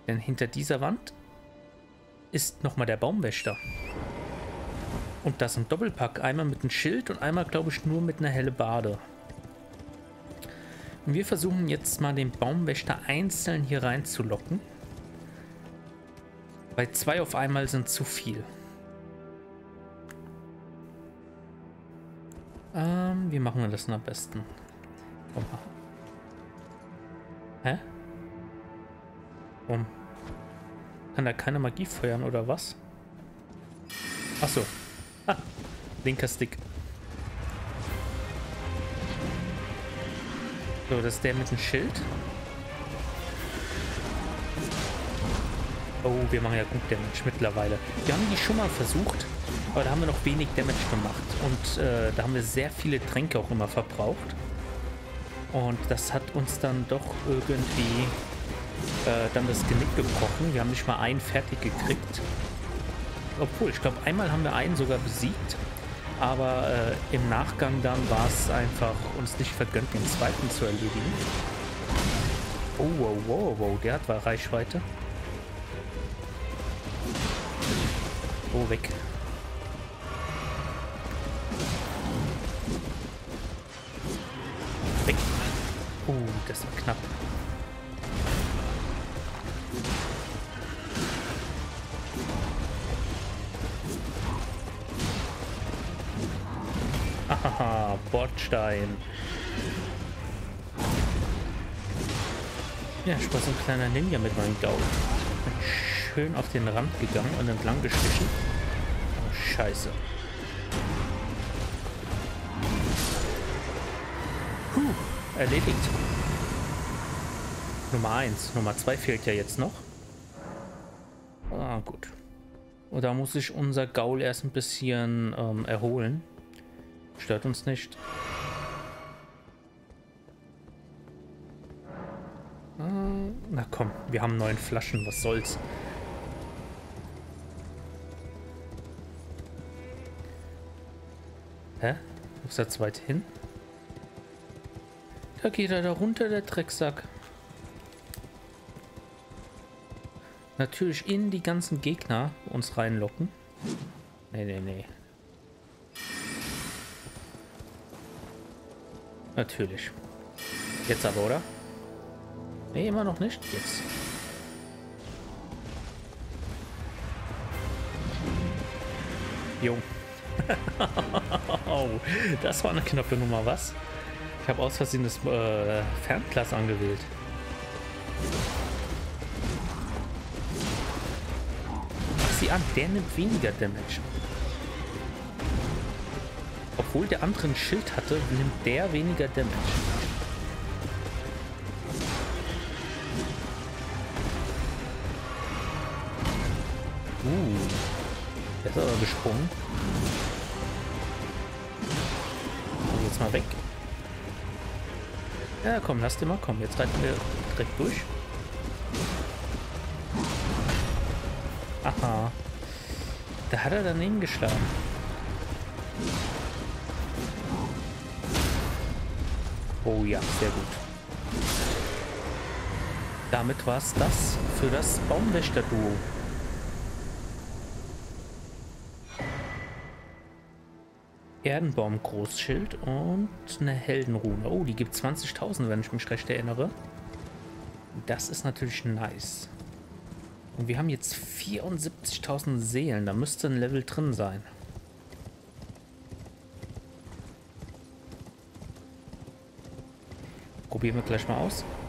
Denn hinter dieser Wand ist nochmal der Baumwächter. Und das im Doppelpack. Einmal mit einem Schild und einmal, glaube ich, nur mit einer Hellebarde. Und wir versuchen jetzt mal den Baumwächter einzeln hier reinzulocken. Weil 2 auf einmal sind zu viel. Wie machen wir das denn am besten? Komm mal. Hä? Warum? Kann da keine Magie feuern oder was? Achso. Ah, linker Stick. So, das ist der mit dem Schild. Oh, wir machen ja gut Damage mittlerweile. Wir haben die schon mal versucht, aber da haben wir noch wenig Damage gemacht. Und da haben wir sehr viele Tränke auch immer verbraucht. Und das hat uns dann doch irgendwie dann das Genick gebrochen. Wir haben nicht mal einen fertig gekriegt. Obwohl, ich glaube, einmal haben wir einen sogar besiegt. Aber im Nachgang dann war es einfach uns nicht vergönnt, den zweiten zu erledigen. Oh, wow, wow, wow, der hat Reichweite. Oh, weg. Weg. Oh, das war knapp. Haha, Bordstein. Ja, ich war so ein kleiner Ninja mit meinem Gaul. Schön auf den Rand gegangen und entlang geschlichen. Oh, scheiße. Erledigt. Nummer 1. Nummer 2 fehlt ja jetzt noch. Ah, gut. Und da muss sich unser Gaul erst ein bisschen erholen. Stört uns nicht. Na komm, wir haben 9 Flaschen, was soll's. Hä? Wo ist er zu weit hin? Da geht er da runter, der Drecksack. Natürlich in die ganzen Gegner uns reinlocken. Nee, nee, nee. Natürlich. Jetzt aber, oder? Nee, immer noch nicht. Jetzt. Jo. Oh, das war eine knappe Nummer, was? Ich habe aus Versehen das Fernglas angewählt. Ach, sieh an, der nimmt weniger Damage. Obwohl der andere ein Schild hatte, nimmt der weniger Damage. Der ist aber gesprungen. Also jetzt mal weg. Ja, komm, lass den mal kommen. Jetzt reiten wir direkt durch. Aha. Da hat er daneben geschlagen. Oh ja, sehr gut. Damit war es das für das Baumwächter-Duo. Erdenbaum-Großschild und eine Heldenrune. Oh, die gibt 20.000, wenn ich mich recht erinnere. Das ist natürlich nice. Und wir haben jetzt 74.000 Seelen. Da müsste ein Level drin sein. Probieren wir gleich mal aus.